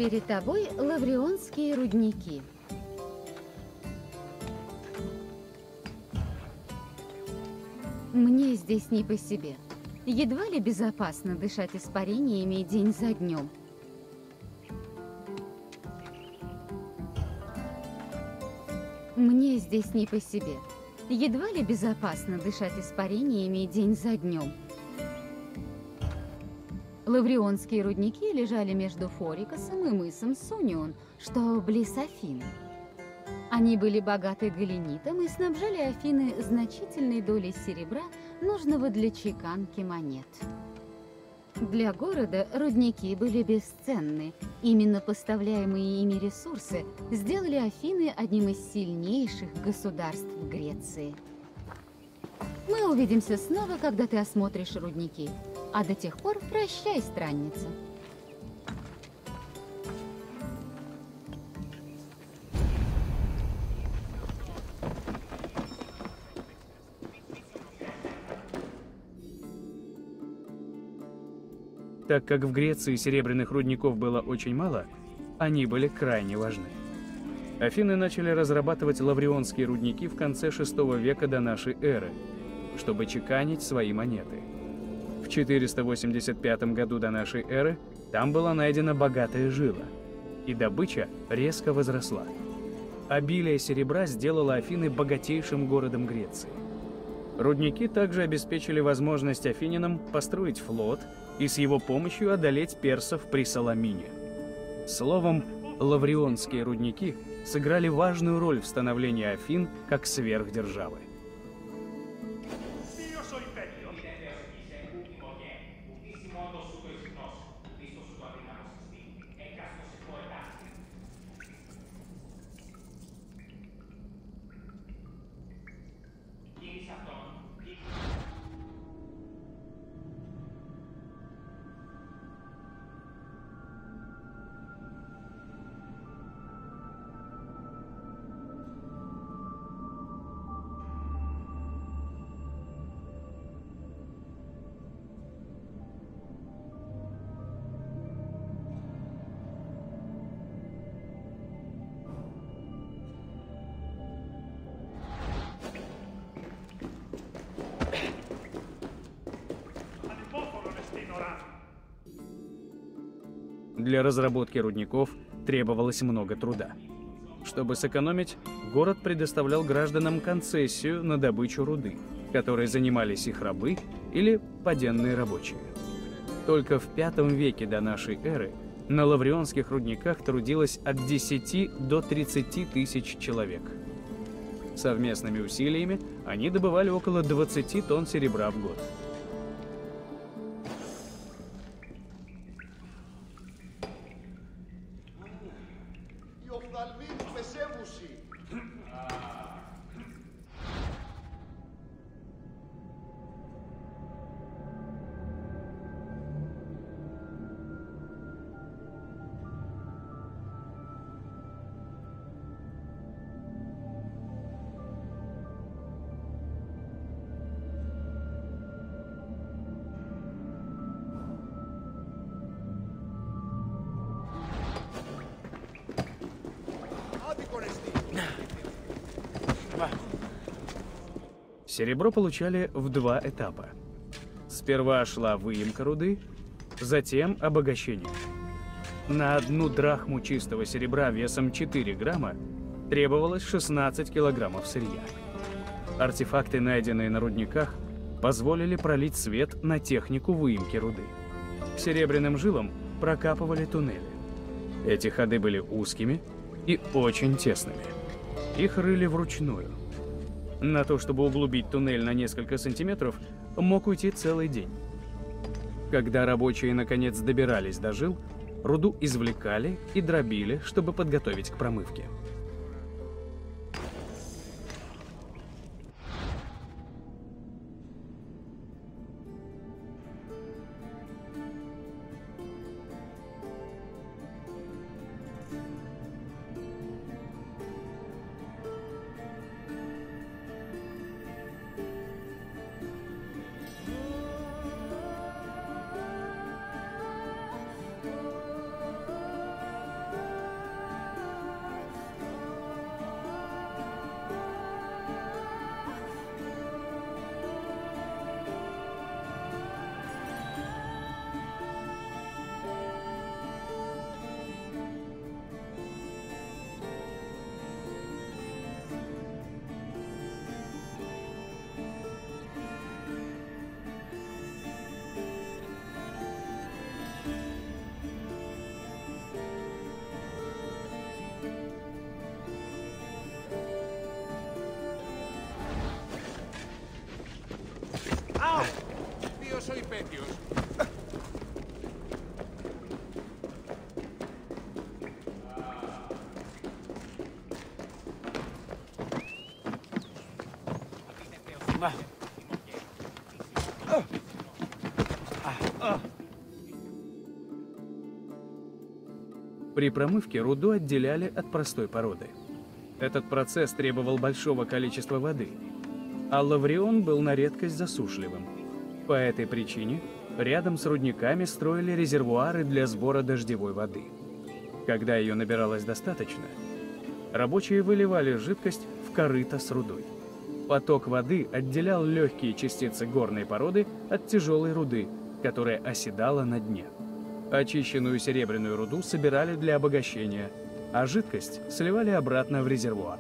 Перед тобой лаврионские рудники. Мне здесь не по себе. Едва ли безопасно дышать испарениями день за днем. Мне здесь не по себе. Едва ли безопасно дышать испарениями день за днем. Лаврионские рудники лежали между Форикосом и мысом Сунион, что близ Афин. Они были богаты галенитом и снабжали Афины значительной долей серебра, нужного для чеканки монет. Для города рудники были бесценны. Именно поставляемые ими ресурсы сделали Афины одним из сильнейших государств Греции. Мы увидимся снова, когда ты осмотришь рудники. А до тех пор прощай, странница. Так как в Греции серебряных рудников было очень мало, они были крайне важны. Афины начали разрабатывать лаврионские рудники в конце VI века до нашей эры, чтобы чеканить свои монеты. В 485 году до нашей эры там была найдена богатая жила, и добыча резко возросла. Обилие серебра сделало Афины богатейшим городом Греции. Рудники также обеспечили возможность афинянам построить флот и с его помощью одолеть персов при Саламине. Словом, лаврионские рудники сыграли важную роль в становлении Афин как сверхдержавы. Для разработки рудников требовалось много труда. Чтобы сэкономить, город предоставлял гражданам концессию на добычу руды, которой занимались их рабы или поденные рабочие. Только в V веке до нашей эры на лаврионских рудниках трудилось от 10 до 30 тысяч человек. Совместными усилиями они добывали около 20 тонн серебра в год. Серебро получали в два этапа. Сперва шла выемка руды, затем обогащение. На 1 драхму чистого серебра весом 4 грамма требовалось 16 килограммов сырья. Артефакты, найденные на рудниках, позволили пролить свет на технику выемки руды. К серебряным жилам прокапывали туннели. Эти ходы были узкими и очень тесными. Их рыли вручную. На то, чтобы углубить туннель на несколько сантиметров, мог уйти целый день. Когда рабочие наконец добирались до жил, руду извлекали и дробили, чтобы подготовить к промывке. soy Petios. При промывке руду отделяли от простой породы. Этот процесс требовал большого количества воды, а Лаврион был на редкость засушливым. По этой причине рядом с рудниками строили резервуары для сбора дождевой воды. Когда ее набиралось достаточно, рабочие выливали жидкость в корыто с рудой. Поток воды отделял легкие частицы горной породы от тяжелой руды, которая оседала на дне. Очищенную серебряную руду собирали для обогащения, а жидкость сливали обратно в резервуар.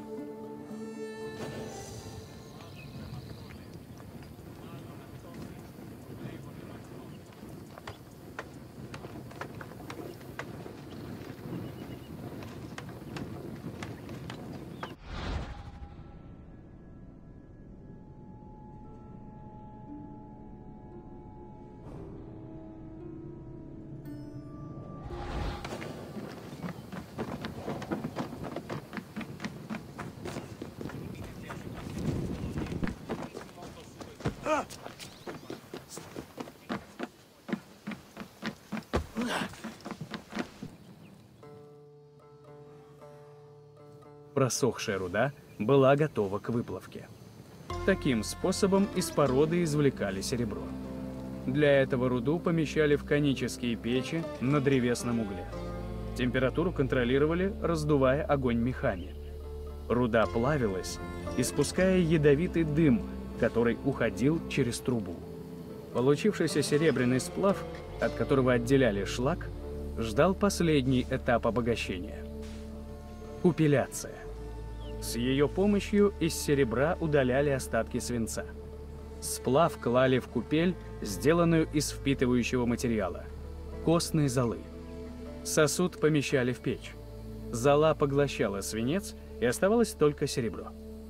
Просохшая руда была готова к выплавке. Таким способом из породы извлекали серебро. Для этого руду помещали в конические печи на древесном угле. Температуру контролировали, раздувая огонь мехами. Руда плавилась, испуская ядовитый дым, который уходил через трубу. Получившийся серебряный сплав, от которого отделяли шлак, ждал последний этап обогащения – купеляция. С ее помощью из серебра удаляли остатки свинца. Сплав клали в купель, сделанную из впитывающего материала – костной золы. Сосуд помещали в печь. Зола поглощала свинец, и оставалось только серебро.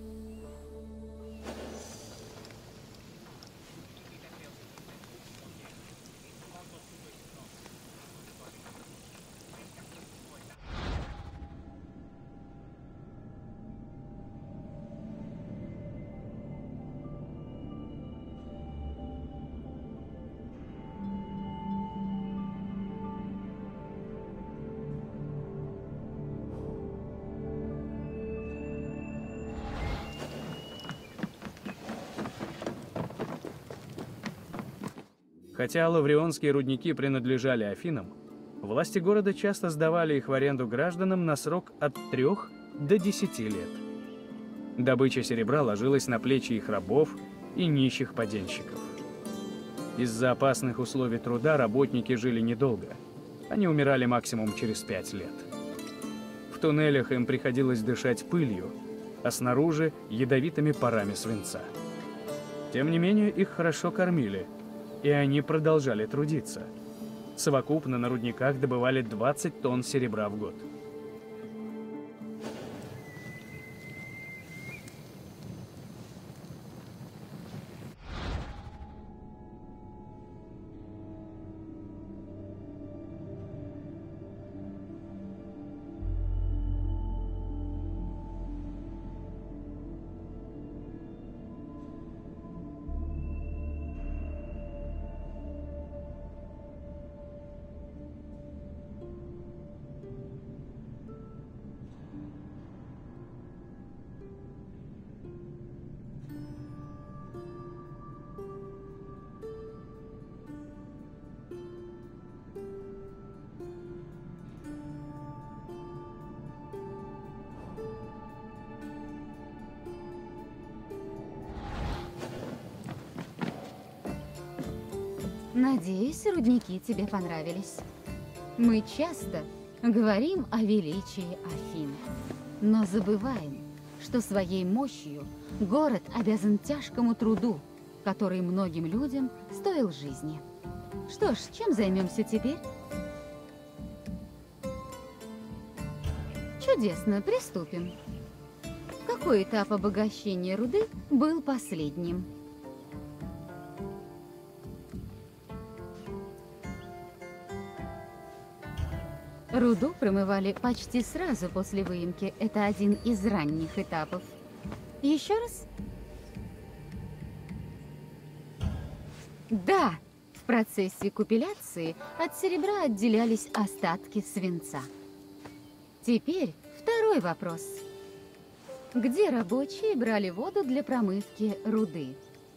Хотя лаврионские рудники принадлежали Афинам, власти города часто сдавали их в аренду гражданам на срок от 3 до 10 лет. Добыча серебра ложилась на плечи их рабов и нищих поденщиков. Из-за опасных условий труда работники жили недолго. Они умирали максимум через 5 лет. В туннелях им приходилось дышать пылью, а снаружи – ядовитыми парами свинца. Тем не менее, их хорошо кормили, и они продолжали трудиться. Совокупно на рудниках добывали 20 тонн серебра в год. Надеюсь, рудники тебе понравились. Мы часто говорим о величии Афин, но забываем, что своей мощью город обязан тяжкому труду, который многим людям стоил жизни. Что ж, чем займемся теперь? Чудесно, приступим. Какой этап обогащения руды был последним? Руду промывали почти сразу после выемки. Это один из ранних этапов. Еще раз? Да, в процессе купеляции от серебра отделялись остатки свинца. Теперь второй вопрос. Где рабочие брали воду для промывки руды?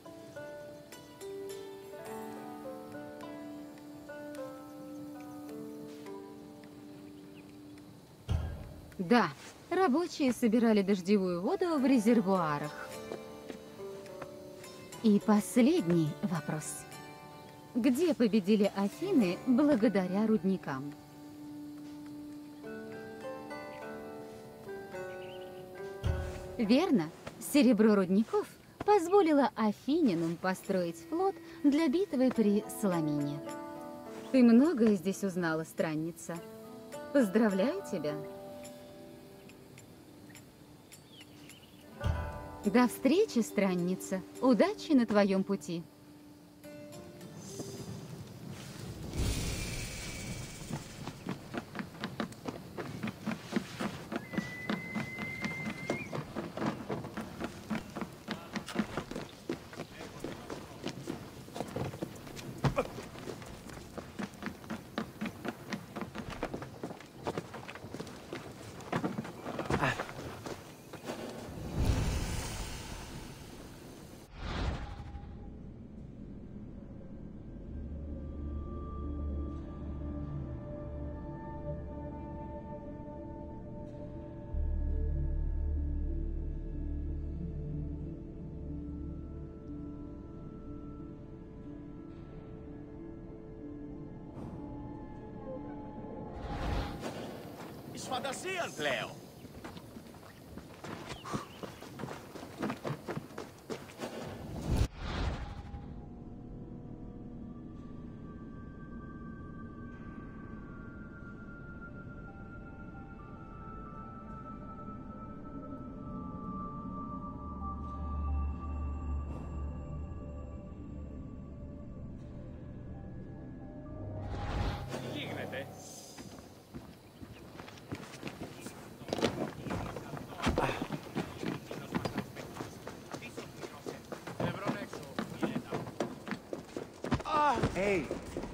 Да, рабочие собирали дождевую воду в резервуарах. И последний вопрос. Где победили Афины благодаря рудникам? Верно, серебро рудников позволило афинянам построить флот для битвы при Саламине. Ты многое здесь узнала, странница. Поздравляю тебя. До встречи, странница. Удачи на твоем пути. Sfadasian, Cleo! Hey,